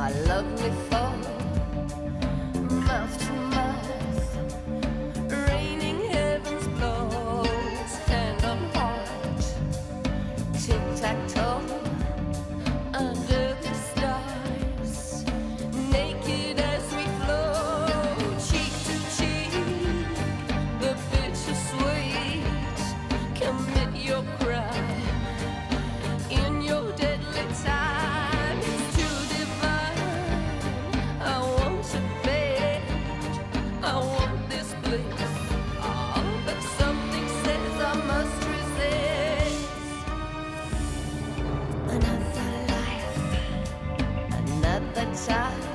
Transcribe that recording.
our lovely fall, mouth to mouth, raining heavens blows, hand on heart, tic-tac-toe under the stars, naked as we flow, cheek to cheek, the bittersweet, commit your crime in your deadly time. It's too divine. I want to beg, I want this bliss. Oh, but something says I must resist. Another life, another time.